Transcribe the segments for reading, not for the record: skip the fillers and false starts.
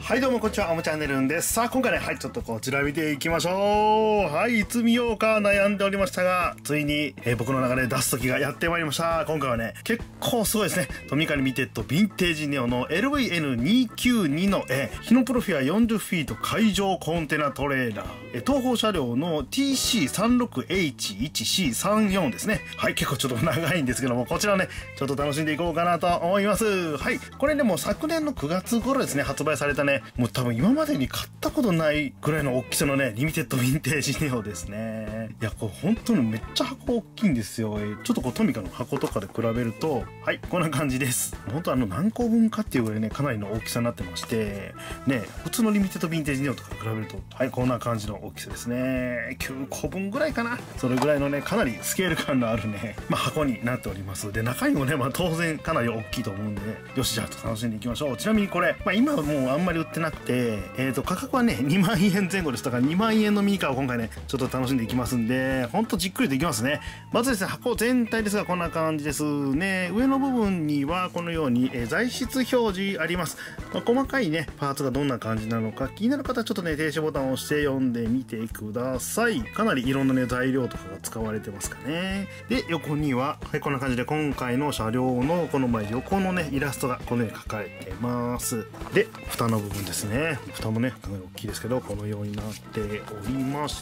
はいどうもこんにちは、おもチャンネルんです。さあ今回ね、ちょっとこちら見ていきましょう。いつ見ようか悩んでおりましたが、ついに、僕の中で出す時がやってまいりました。今回はね、結構すごいですね。トミカリミテッドヴィンテージネオの LVN292 のヒノプロフィア40フィート海上コンテナトレーラー、東方車両の TC36H1C34 ですね。はい、結構ちょっと長いんですけども、こちらね、ちょっと楽しんでいこうかなと思います。はい、これでも昨年の9月頃ですね、発売されたね、もう多分今までに買ったことないぐらいの大きさのね、リミテッドヴィンテージネオですね。いや、これ本当にめっちゃ箱大きいんですよ。ちょっとこうトミカの箱とかで比べると、はい、こんな感じです。本当何個分かっていうぐらいね、かなりの大きさになってまして、ね、普通のリミテッドヴィンテージネオとか比べると、はい、こんな感じの大きさですね。9個分ぐらいかな。それぐらいのね、かなりスケール感のあるね、箱になっております。で、中身もね、当然かなり大きいと思うんで、よし、じゃあ楽しんでいきましょう。ちなみにこれ、今はもうあんまり売ってなくて、価格はね、2万円前後です。だから2万円のミニカーを今回ね、ちょっと楽しんでいきますんで、ほんとじっくりといきますね。まずですね、箱全体ですがこんな感じですね。上の部分にはこのように、材質表示あります。細かいね、パーツがどんな感じなのか、気になる方はちょっとね、停止ボタンを押して読んでみてください。かなりいろんなね、材料とかが使われてますかね。で、横には、はい、こんな感じで今回の車両のこの横のね、イラストがこのように書かれてます。で、蓋の部分ですね。蓋もね、かなり大きいですけど、このようになっておりまして、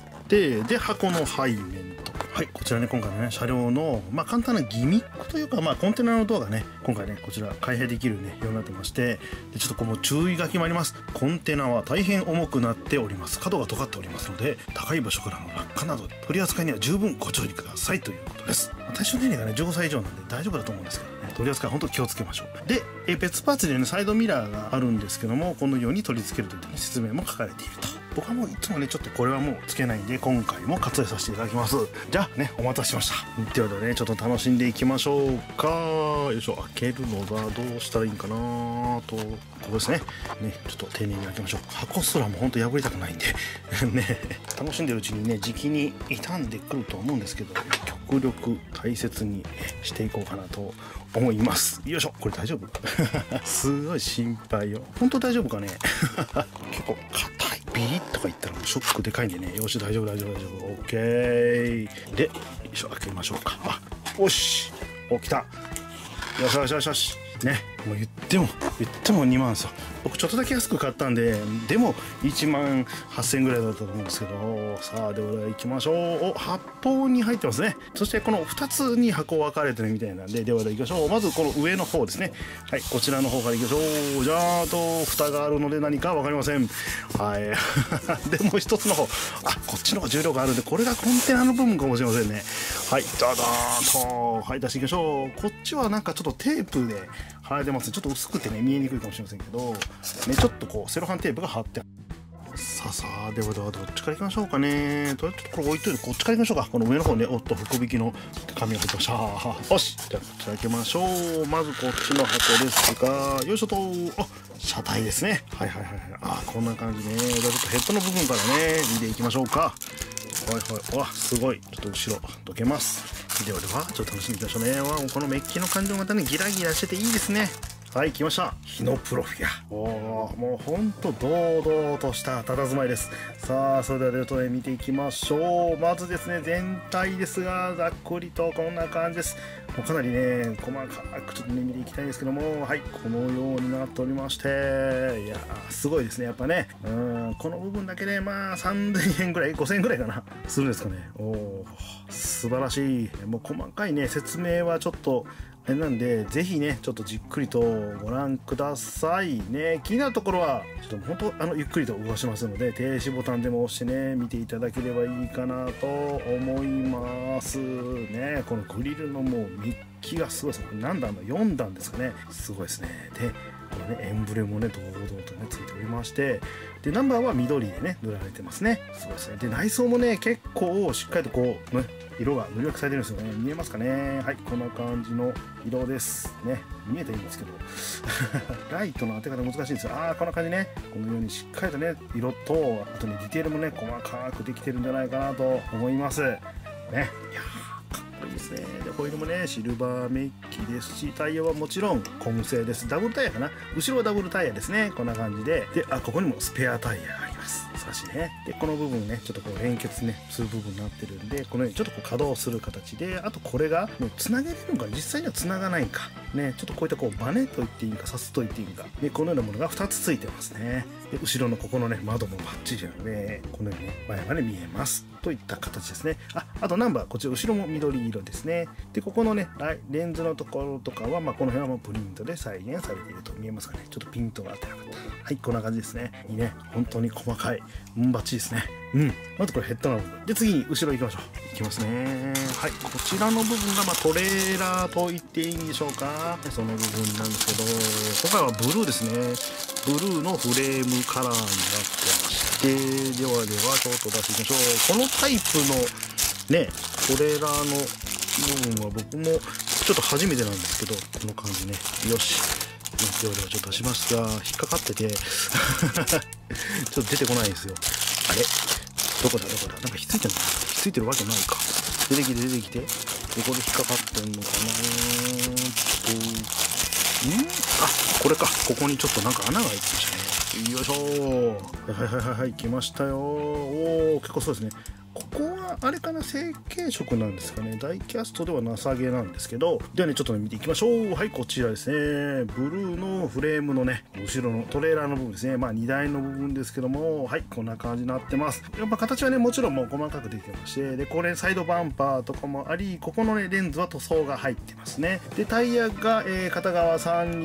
で、箱の背面と。はい、こちらね、今回のね、車両の、簡単なギミックというか、コンテナのドアがね、今回ね、こちら開閉できるね、ようになってまして、で、ちょっとこの注意書きもあります。コンテナは大変重くなっております。角が尖っておりますので、高い場所からの落下など、取り扱いには十分ご注意くださいということです。対象年齢がね、15歳以上なんで大丈夫だと思うんですけどね、取り扱い本当気をつけましょう。で、別パーツでね、サイドミラーがあるんですけども、このように取り付けるといった、ね、説明も書かれていると。僕はもういつもね、ちょっとこれはもうつけないんで、今回も活用させていただきます。じゃあね、お待たせしました。ではね、ちょっと楽しんでいきましょうか。よいしょ、開けるのがどうしたらいいんかなと、ここですね。ね、ちょっと丁寧に開けましょう。箱すらもほんと破りたくないんでね、楽しんでるうちにね、時期に傷んでくると思うんですけど、極力大切にしていこうかなと思います。よいしょ、これ大丈夫すごい心配よ。本当大丈夫かね結構硬い。ビリッとか言ったらもうショックでかいんでね。よし、大丈夫。オッケー。で、よいしょ、開けましょうか。よし。来た。よし。ね、もう言っても2万さ。僕ちょっとだけ安く買ったんで、でも1万8000円ぐらいだったと思うんですけど、さあ、では行きましょう。発泡に入ってますね。そしてこの2つに箱分かれてるみたいなんで、では行きましょう。まずこの上の方ですね。はい、こちらの方から行きましょう。じゃあ蓋があるので何か分かりません。はい。で、もう一つの方。こっちの方が重量があるんで、これがコンテナの部分かもしれませんね。はい、ダダーンと。はい、出していきましょう。こっちはなんかちょっとテープで貼られてますね。ちょっと薄くてね、見えにくいかもしれませんけど、ね、ちょっとこうセロハンテープが貼ってある。さあ、ではどっちから行きましょうかね。ちょっとこれ置いといて、こっちから行きましょうか。この上の方ね、おっと、福引きの紙が入ってました。よし、じゃあこちら開けましょう。まずこっちの箱ですが、よいしょと、車体ですね。はい。こんな感じね。じゃあちょっとヘッドの部分からね、見ていきましょうか。わ、すごい。ちょっと後ろ、どけます。では、ちょっと楽しんでいきましょうね。このメッキの感じもまたね、ギラギラしてていいですね。はい、来ました。ヒノプロフィア。もうほんと堂々とした佇まいです。さあ、それでは見ていきましょう。まずですね、全体ですが、ざっくりとこんな感じです。もうかなりね、細かくちょっとね、見ていきたいんですけども、はい、このようになっておりまして、いやー、すごいですね、やっぱね。この部分だけで、3000円ぐらい、5000円ぐらいかな、するんですかね。素晴らしい。もう細かいね、説明はちょっと、なんで、ぜひね、ちょっとじっくりとご覧くださいね。気になるところは、ちょっと本当、ゆっくりと動かしますので、停止ボタンでも押してね、見ていただければいいかなと思いますね。このグリルのもうメッキがすごいです。何段だ ?4 段ですかね。すごいですね。で、これね、エンブレムもね、堂々とね、ついておりまして、で、ナンバーは緑でね、塗られてますね。そうですね。で、内装もね、結構しっかりとこう、ね、色が塗り分けされてるんですよね。見えますかね。はい、こんな感じの色ですね。見えていいんですけどライトの当て方難しいんですよ。こんな感じね。このようにしっかりとね、色とあとね、ディテールもね、細かくできてるんじゃないかなと思いますね。いやー、かっこいいですね。でホイールもねシルバーメッキですし、タイヤはもちろんゴム製です。ダブルタイヤかな、後ろはダブルタイヤですね。こんな感じで、ここにもスペアタイヤがあります。差しね。でこの部分ねちょっとこう連結ねする部分になってるんで、このようにちょっとこう稼働する形で、あとこれがもうつなげれるのか実際にはつながないんかね、ちょっとこういったこうバネと言っていいかサスと言っていいかで、このようなものが2つついてますね。で後ろのここのね窓もバッチリなので、このようにね前まで見えますといった形ですね。あとナンバーこっち後ろも緑色ですね。でここのねレンズのところとかは、この辺はもうプリントで再現されていると見えますかね。ちょっとピントが合ってなかった。はい、こんな感じですね。いいね、本当に細かいバッチリですね。まずこれヘッドの部分で、次に後ろ行きましょう。いきますね。はい、こちらの部分がトレーラーと言っていいんでしょうか。その部分なんですけど、今回はブルーですね。ブルーのフレームカラーになってまして、ではちょっと出していきましょう。このタイプのねトレーラーの部分は僕もちょっと初めてなんですけど、この感じね。よし、ではちょっと出しますが、引っかかっててちょっと出てこないんですよ。あれどこだなんかひっついてんの？ひっついてるわけないか。出てきて、ここで引っかかってんのかな。これか。ここにちょっとなんか穴が開いてましたね。よいしょ。はい、来ましたよ。結構そうですね。ここはあれかな、成型色なんですかね。ダイキャストではなさげなんですけど、ではねちょっと見ていきましょう。はい、こちらですね。ブルーのフレームのね後ろのトレーラーの部分ですね。荷台の部分ですけども、はい、こんな感じになってます。やっぱ形はねもちろんもう細かくできてまして、でこれサイドバンパーとかもあり、ここのねレンズは塗装が入ってますね。でタイヤが、片側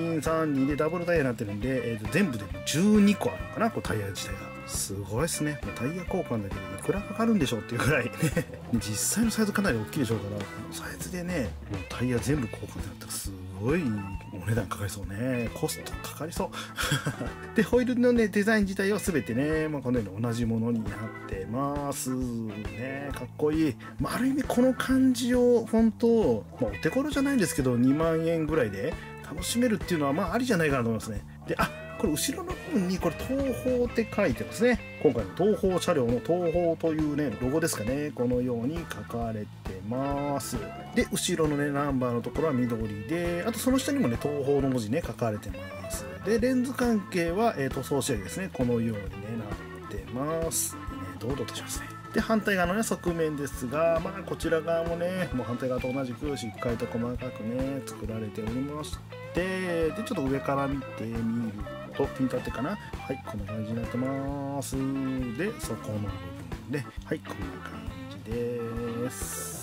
3でダブルタイヤになってるんで、全部で12個あるのかな、こうタイヤ自体が。すごいですね。タイヤ交換だけでいくらかかるんでしょうっていうぐらいね実際のサイズかなり大きいでしょうから、サイズでねもうタイヤ全部交換になったらすごいお値段かかりそうね。コストかかりそうでホイールのねデザイン自体は全てね、このように同じものになってますね。かっこいい。ある意味この感じを本当、お手頃じゃないんですけど2万円ぐらいで楽しめるっていうのはありじゃないかなと思いますね。でこれ後ろの部分にこれ東宝って書いてますね。今回の東宝車両の東宝というねロゴですかね。このように書かれてます。で後ろのねナンバーのところは緑で、あとその下にもね東宝の文字ね書かれてます。でレンズ関係は、塗装仕上げですね。このようにねなってます。堂々としますね。で反対側のね側面ですが、こちら側もねもう反対側と同じくしっかりと細かくね作られておりまして、でちょっと上から見てみるとピント合ってかな。はい、こんな感じになってます。でそこの部分で、はい、こんな感じです。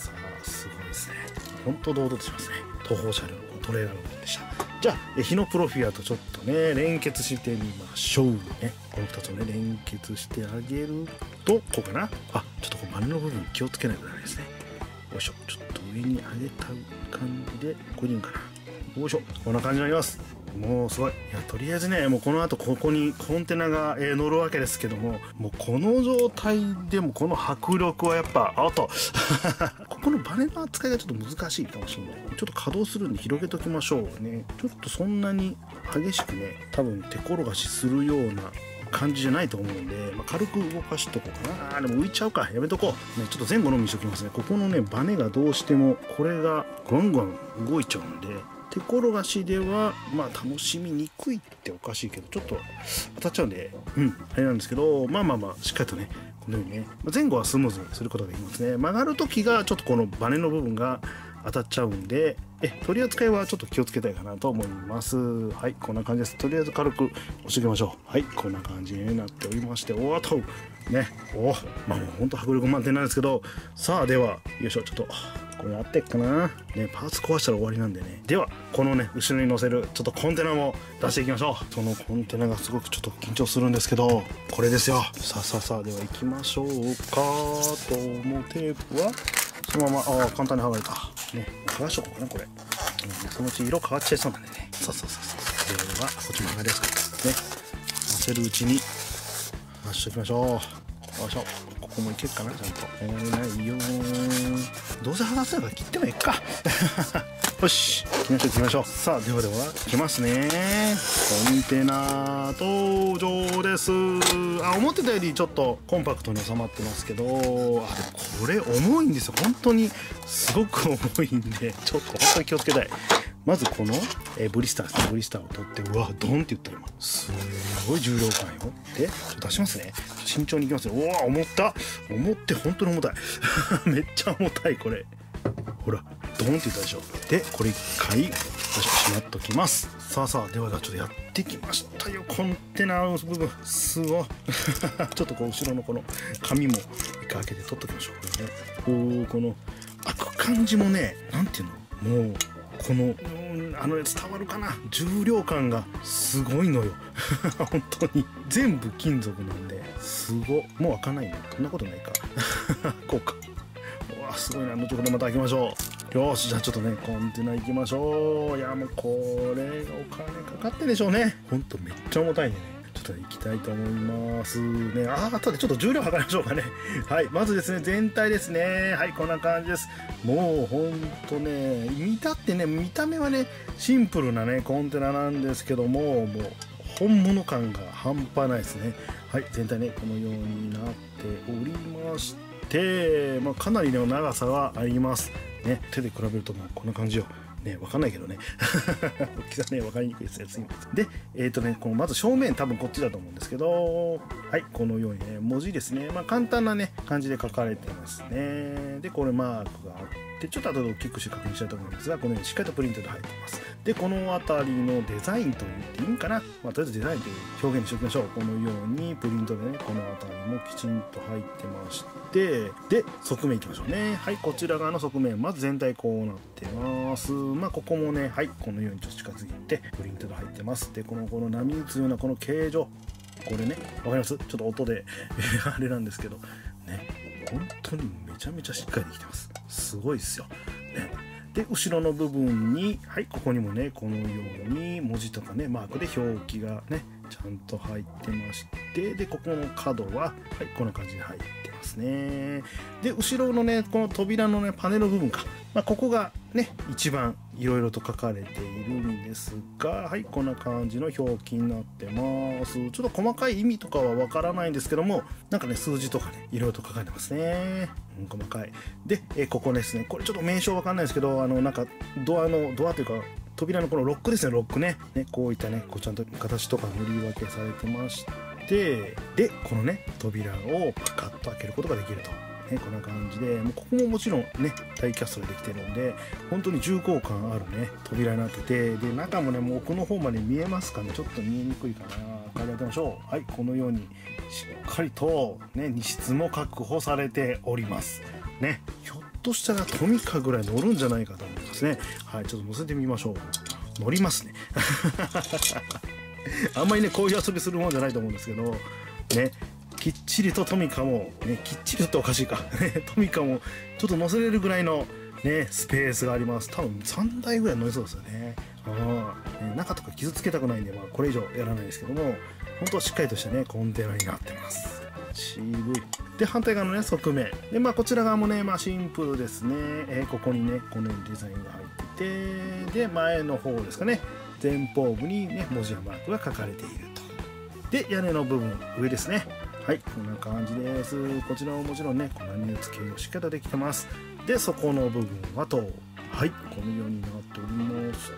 さあすごいですね。ほんと堂々としますね。東宝車両のトレーラーの部分でした。じゃあ日のプロフィアとちょっとね連結してみましょうね。この2つをね連結してあげるとこうかな。ちょっとこうバネの部分気をつけないとダメですね。よいしょ、ちょっと上に上げた感じでここにいるかな。よいしょ、こんな感じになります。もうすごい。とりあえずねもうこの後ここにコンテナが乗るわけですけども、もうこの状態でもこの迫力はやっぱここのバネの扱いがちょっと難しいかもしれない。ちょっと稼働するんで広げときましょうね。ちょっとそんなに激しくね多分手転がしするような感じじゃないと思うんで、軽く動かしとこうかな。でも浮いちゃうか、やめとこう、ちょっと前後のみにしときますね。ここのねバネがどうしてもこれがゴンゴン動いちゃうんで、手転がしでは楽しみにくいっておかしいけど、ちょっと当たっちゃうんであれなんですけど、しっかりとねこのようにね前後はスムーズにすることができますね。曲がる時がちょっとこのバネの部分が当たっちゃうんで、取り扱いはちょっと気をつけたいかなと思います。はい、こんな感じです。とりあえず軽く押しておきましょう。はい、こんな感じになっておりまして、もうほんと迫力満点なんですけど、さあではよいしょ、ちょっとこれ合ってっかなね、パーツ壊したら終わりなんでね。ではこのね後ろに乗せるちょっとコンテナも出していきましょう。そのコンテナがすごくちょっと緊張するんですけど、これですよ。さあでは行きましょうか。ともテープはそのまま簡単に剥がれたね。剥がしとこうかなこれ、そのうち色変わっちゃいそうなんでね。そうではこっちも剥がれやすかったね。乗せるうちに剥がしておきましょう。よいしょ、ここもいけるかな。ちゃんと剥がれないよ。どうせ剥がせるから切ってもいいかよし、行きましょう行きましょう。さあ、では行きますね。コンテナ登場です。あ、思ってたよりちょっとコンパクトに収まってますけど、あ、でもこれ重いんですよ。本当にすごく重いんで、ちょっと本当に気をつけたい。まずこの、ブリスターですね。ブリスターを取って、うわ、ドンって言った今。すごい重量感よ。で、ちょっと出しますね。慎重にいきますよ。うわ、重った重って本当に重たい。めっちゃ重たい、これ。ほら、ドンって言ったでしょ。で、これ一回、よし、しまっときます。さあさあ、ではちょっとやってきましたよ。コンテナの部分、すごい。ちょっとこう、後ろのこの紙も一回開けて取っときましょう。これね。この、開く感じもね、なんていうの、もう、この伝わるかな、重量感がすごいのよ。本当に全部金属なんですごもう開かないね。こんなことないか。こうか。うわ、すごいな。後ほどまた開けましょう。よし、じゃあちょっとね、コンテナ行きましょう。いや、もうこれがお金かかってるでしょうね。ほんとめっちゃ重たいね。ちょっと行きたいと思いますね。あとでちょっと重量測りましょうかね。はい、まずですね、全体ですね。はい、こんな感じです。もうほんとね、見た目はね、シンプルなね、コンテナなんですけども、もう本物感が半端ないですね。はい、全体ね、このようになっておりまして、かなりの長さはあります。ね、手で比べるともうこんな感じよ。ね、わかんないけどね。大きさね、わかりにくいですね。すいません。で、このまず正面多分こっちだと思うんですけど、はい、このようにね、文字ですね。簡単なね、感じで書かれてますね。で、これマークがあって、ちょっと後で大きくして確認したいと思うんですが、このようにしっかりとプリントで入ってます。で、この辺りのデザインと言っていいんかな。とりあえずデザインという表現にしておきましょう。このようにプリントでね、この辺りもきちんと入ってまして、で、側面いきましょうね。はい、こちら側の側面、まず全体こうなってます。ここもね、はい、このようにちょっと近づいて、プリントで入ってます。で、この波打つようなこの形状、これね、わかります？ちょっと音であれなんですけど、ね、本当にめちゃめちゃしっかりできてます。すごいですよ。ね。で、後ろの部分に、はい、ここにもね、このように文字とかね、マークで表記がね、ちゃんと入ってまして、で、ここの角は、はい、こんな感じで入ってますね。で、後ろのね、この扉のね、パネル部分か。ここがね、一番いろいろと書かれているんですが、はい、こんな感じの表記になってます。ちょっと細かい意味とかはわからないんですけども、なんかね、数字とかね、いろいろと書かれてますね。細かい。で、ここですね。これちょっと名称わかんないですけど、なんか、ドアというか、扉のこのロックですね、ロックね。こういったね、こうちゃんと形とか塗り分けされてまして、で、このね、扉をパカッと開けることができると。こんな感じで、もうここももちろんね、ダイキャストでできてるんで、本当に重厚感あるね、扉になってて、で、中もね、もう奥の方まで見えますかね、ちょっと見えにくいかな。考えてみましょう。はい、このように、しっかりと、ね、荷室も確保されております。ね、ひょっとしたらトミカぐらい乗るんじゃないかと思いますね。はい、ちょっと乗せてみましょう。乗りますね。あんまりね、こういう遊びするもんじゃないと思うんですけど、ね、きっちりとトミカも、ね、きっちりとっておかしいか。トミカもちょっと乗せれるぐらいの、ね、スペースがあります。多分3台ぐらい乗れそうですよね。中とか傷つけたくないんで、これ以上やらないですけども、本当はしっかりとしたね、コンテナになってます。渋い。で、反対側のね、側面。で、こちら側もね、シンプルですね。ここにね、このようにデザインが入ってて、で、前の方ですかね、前方部にね、文字やマークが書かれていると。で、屋根の部分、上ですね。はい、こんな感じです。こちらももちろんね、波打つ形をしっかりとできてます。で、そこの部分はと、はい、このようになっておりまして、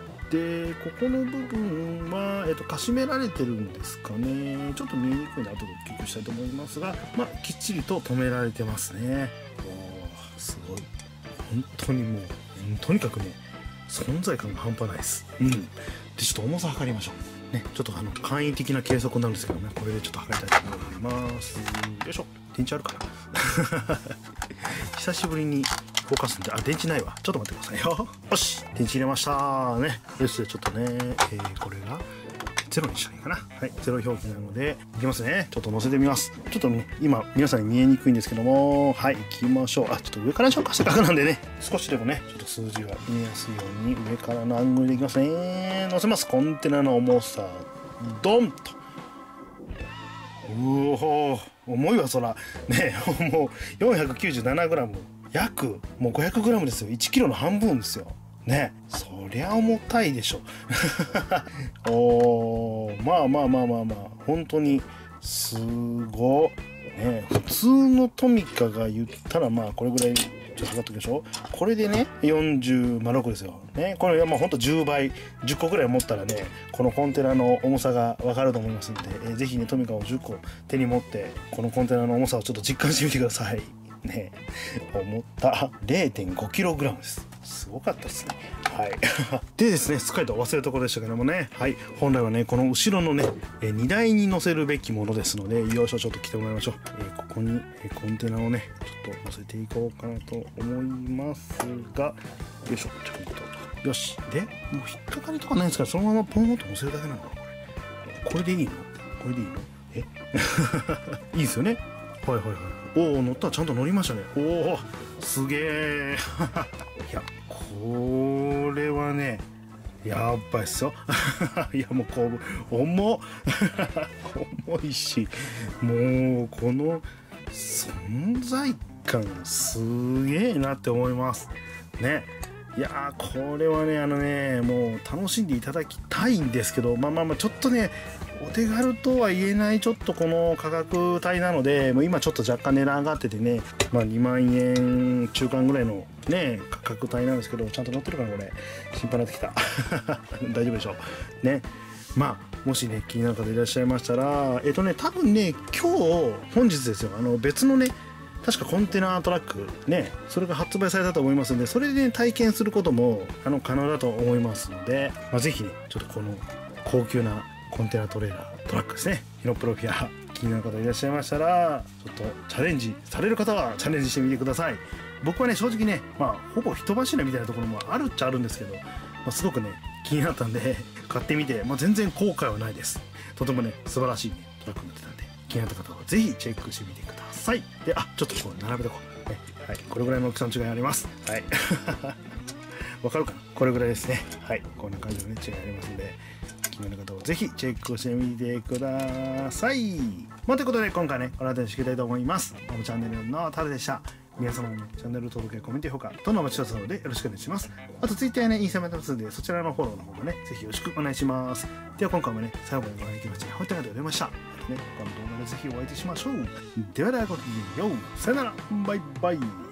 ここの部分は、かしめられてるんですかね。ちょっと見えにくいので、後で大きくしたいと思いますが、きっちりと止められてますね。すごい。本当にもう、とにかくね、存在感が半端ないです。で、ちょっと重さ測りましょう。ね、ちょっと簡易的な計測なんですけどね、これでちょっと測りたいと思います。よいしょ。電池あるかな。久しぶりに動かすんで、電池ないわ。ちょっと待ってくださいよ。よし、電池入れましたね。よし、ちょっとね、これが0にしたらいいかな。はい、0表記なので、いきますね。ちょっと載せてみます。ちょっとね、今、皆さんに見えにくいんですけども、はい、行きましょう。ちょっと上からにしようか。せっかくなんでね、少しでもね、ちょっと数字が見えやすいように、上からのアングルでいきますね。載せます。コンテナの重さ、ドンと。重いわ、そら。ね、もう 497g。約、もう 500g ですよ。1kgの半分ですよ。 ね、そりゃ重たいでしょおー、まあ本当にすごね。普通のトミカが言ったらまあこれぐらいちょっと測っときましょう。これでね4006ですよね。これはまあほんと10倍10個ぐらい持ったらね、このコンテナの重さがわかると思いますんで、ぜひねトミカを10個手に持ってこのコンテナの重さをちょっと実感してみてくださいね。重った0.5kgです。すごかったですね。はいでですね、すっかりと忘れるところでしたけどもね、はい、本来はねこの後ろのね荷台に乗せるべきものですので、よいしょ、ちょっと来てもらいましょう。ここにコンテナをねちょっと乗せていこうかなと思いますが、よいしょ、ちょっとよし。でもう引っかかりとかないんですから、そのままポンと乗せるだけなのかな。これでいいの？これでいいの？いいですよね。はいはいはい。おお、乗ったらちゃんと乗りましたね。おお、すげえいや、これはねやばいっすよいやもうこう重いし、もうこの存在感すげえなって思いますね。いやー、これはねもう楽しんでいただきたいんですけど、まあちょっとねお手軽とは言えないちょっとこの価格帯なので、もう今ちょっと若干値段上がっててね、まあ2万円中間ぐらいのね価格帯なんですけど、ちゃんと乗ってるかなこれ、心配になってきた大丈夫でしょうね。まあもしね気になる方いらっしゃいましたら、多分ね本日ですよ、別のね確かコンテナトラックね、それが発売されたと思いますので、それで、ね、体験することも可能だと思いますので、まあ、ぜひねちょっとこの高級なコンテナトレーラートラックですね、ヒノプロフィア、気になる方いらっしゃいましたらちょっとチャレンジされる方はチャレンジしてみてください。僕はね正直ね、まあほぼ人柱みたいなところもあるっちゃあるんですけど、まあ、すごくね気になったんで買ってみて、まあ、全然後悔はないです。とてもね素晴らしい、ね、トラックになってたんで、気になった方はぜひチェックしてみてください。で、ちょっとこう並べとこう、ね、はい、これぐらいの大きさの違いあります。はいわかるかな、これぐらいですね。はい、こんな感じのね違いありますんで、気になる方はぜひチェックしてみてください。ということで今回ねこの辺りにしていきたいと思います。チャンネルのタルでした。皆様の、ね、チャンネル登録やコメント評価どんなお待ちしてますのでよろしくお願いします。あと Twitter やねインスタもやってますので、そちらのフォローの方もねぜひよろしくお願いします。では今回もね最後までご覧いただきまして本当にありがとうございました。またね他の動画でぜひお会いしましょう。ではごきげんよう。さよなら。バイバイ。